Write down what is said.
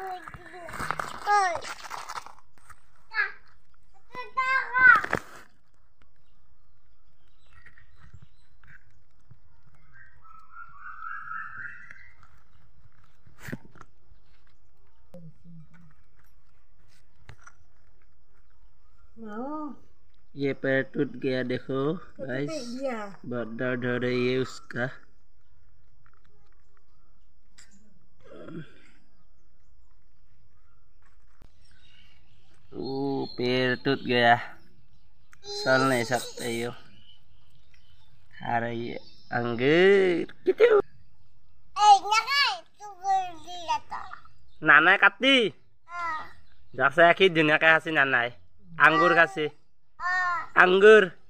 ये पैर टूट गया देखो गाइस, बहुत दर्द हो रही है उसका। पैर टूट गया, चल नहीं सकते यो। खा रही है अंगूर कितने नाना काटी जैसे कि दुनिया का हसी नाना है अंगूर खासी अंगूर